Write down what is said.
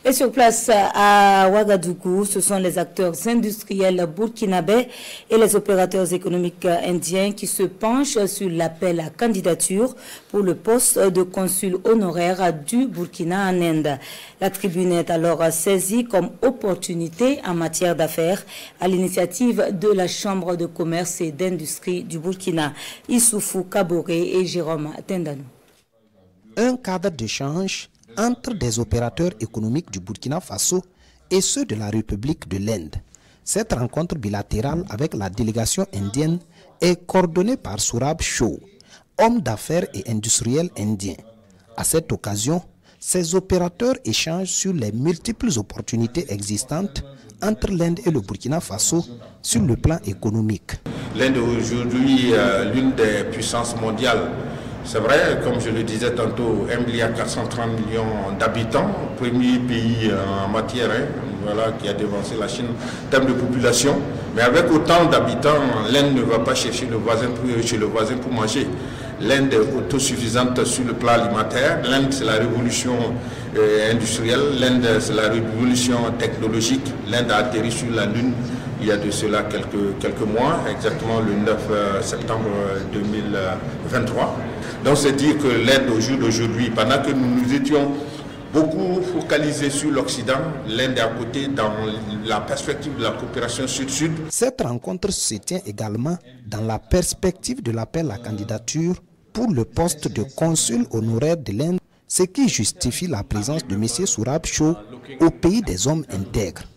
Et sur place à Ouagadougou, ce sont les acteurs industriels burkinabés et les opérateurs économiques indiens qui se penchent sur l'appel à candidature pour le poste de consul honoraire du Burkina en Inde. La tribune est alors saisie comme opportunité en matière d'affaires à l'initiative de la Chambre de commerce et d'industrie du Burkina. Issoufou Kaboré et Jérôme Tendanou. Un cadre d'échange entre des opérateurs économiques du Burkina Faso et ceux de la République de l'Inde. Cette rencontre bilatérale avec la délégation indienne est coordonnée par Sourabh Shaw, homme d'affaires et industriel indien. À cette occasion, ces opérateurs échangent sur les multiples opportunités existantes entre l'Inde et le Burkina Faso sur le plan économique. L'Inde est aujourd'hui l'une des puissances mondiales. C'est vrai, comme je le disais tantôt, 1,430 milliard d'habitants, premier pays en matière, voilà, qui a devancé la Chine en termes de population. Mais avec autant d'habitants, l'Inde ne va pas chercher chez le voisin pour manger. L'Inde est autosuffisante sur le plan alimentaire. L'Inde, c'est la révolution industrielle. L'Inde, c'est la révolution technologique. L'Inde a atterri sur la Lune il y a de cela quelques mois, exactement le 9 septembre 2023. Donc c'est dire que l'Inde au jour d'aujourd'hui, pendant que nous étions beaucoup focalisés sur l'Occident, l'Inde est à côté dans la perspective de la coopération sud-sud. Cette rencontre se tient également dans la perspective de l'appel à candidature pour le poste de consul honoraire de l'Inde, ce qui justifie la présence de M. Sourabh Shaw au pays des hommes intègres.